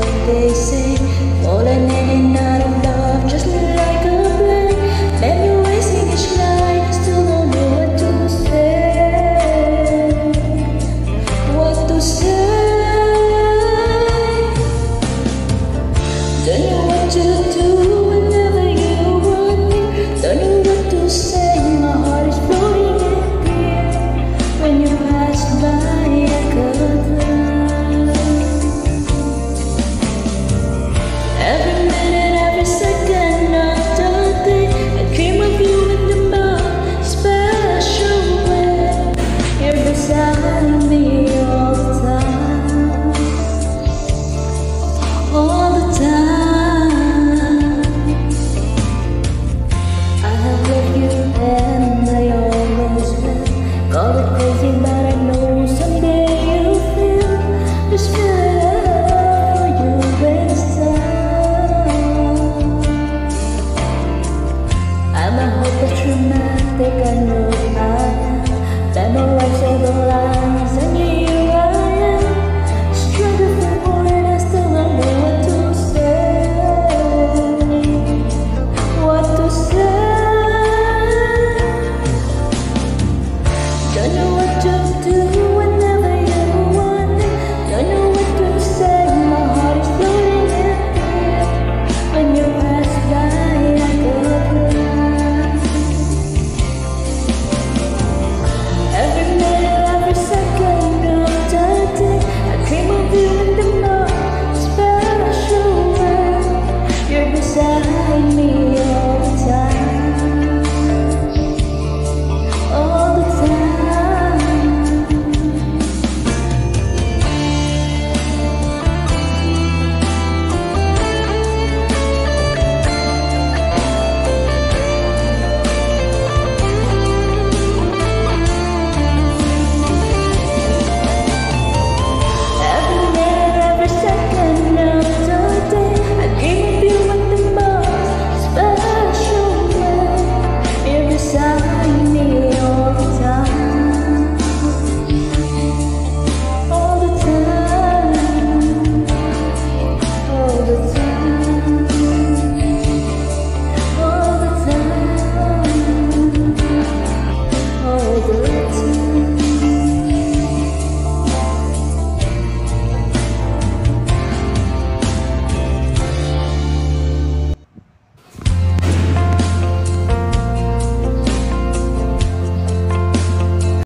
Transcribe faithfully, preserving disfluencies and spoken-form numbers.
like they say, falling in and out of love just like a play. Maybe wasting each night, still don't know what to say. What to say? Don't know what to do whenever you run me. Don't know what to say. My heart is floating in fear when you pass by. I could run. Every minute, every second of the day, I dream of you in the most special way. You're beside me all the time. Oh,